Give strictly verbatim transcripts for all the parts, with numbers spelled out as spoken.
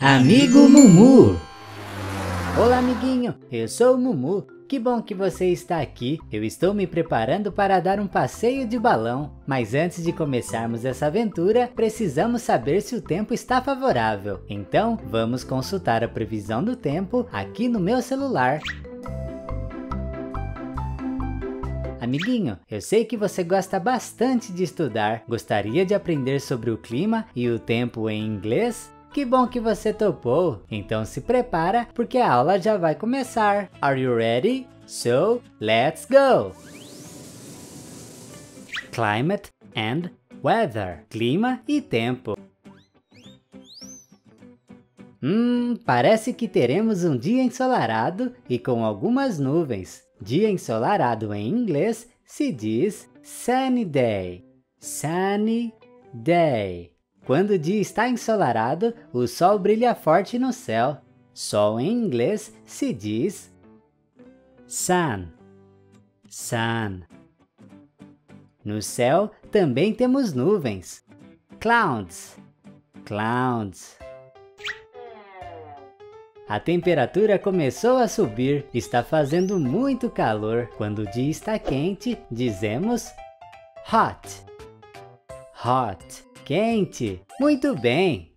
Amigo Mumu! Olá, amiguinho! Eu sou o Mumu. Que bom que você está aqui. Eu estou me preparando para dar um passeio de balão. Mas antes de começarmos essa aventura, precisamos saber se o tempo está favorável. Então, vamos consultar a previsão do tempo aqui no meu celular. Amiguinho, eu sei que você gosta bastante de estudar. Gostaria de aprender sobre o clima e o tempo em inglês? Que bom que você topou! Então se prepara, porque a aula já vai começar. Are you ready? So, let's go! Climate and weather. Clima e tempo. Hum, parece que teremos um dia ensolarado e com algumas nuvens. Dia ensolarado em inglês se diz sunny day. Sunny day. Quando o dia está ensolarado, o sol brilha forte no céu. Sol em inglês se diz sun. Sun. No céu também temos nuvens. Clouds. Clouds. A temperatura começou a subir. Está fazendo muito calor. Quando o dia está quente, dizemos hot. Hot. Quente. Muito bem.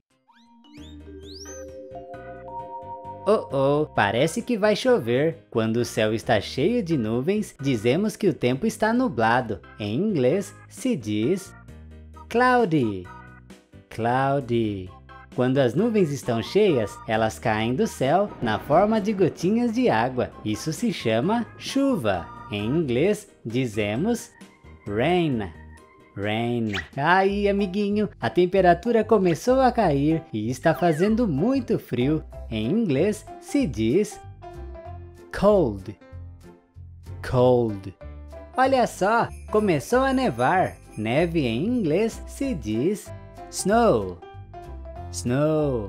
Oh, oh, parece que vai chover. Quando o céu está cheio de nuvens, dizemos que o tempo está nublado. Em inglês, se diz cloudy. Cloudy. Quando as nuvens estão cheias, elas caem do céu na forma de gotinhas de água. Isso se chama chuva. Em inglês, dizemos rain. Rain. Aí, amiguinho, a temperatura começou a cair e está fazendo muito frio. Em inglês se diz cold. Cold. Olha só, começou a nevar. Neve em inglês se diz snow. Snow.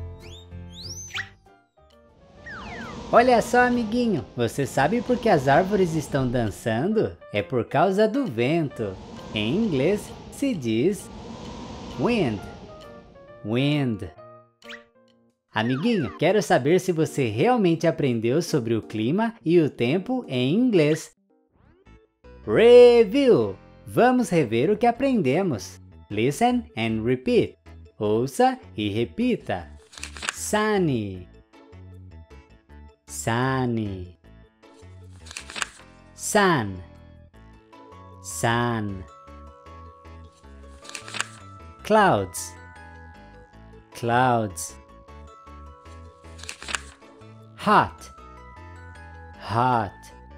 Olha só, amiguinho, você sabe por que as árvores estão dançando? É por causa do vento. Em inglês se diz wind. Wind. Amiguinho, quero saber se você realmente aprendeu sobre o clima e o tempo em inglês. Review! Vamos rever o que aprendemos. Listen and repeat. Ouça e repita. Sunny. Sunny. Sun. Sun. Clouds. Clouds. Hot. Hot.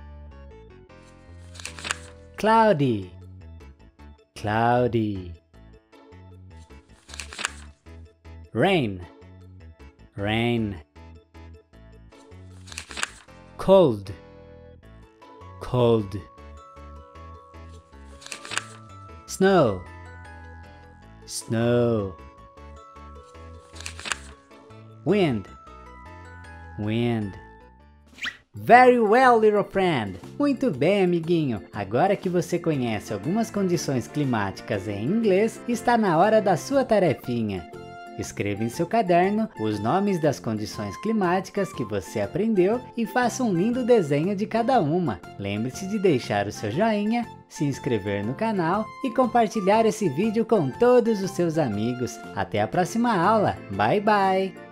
Cloudy. Cloudy. Rain. Rain. Cold. Cold. Snow. Snow. Wind. Wind. Very well, little friend. Muito bem, amiguinho. Agora que você conhece algumas condições climáticas em inglês, está na hora da sua tarefinha. Escreva em seu caderno os nomes das condições climáticas que você aprendeu e faça um lindo desenho de cada uma. Lembre-se de deixar o seu joinha, se inscrever no canal e compartilhar esse vídeo com todos os seus amigos. Até a próxima aula. Bye, bye!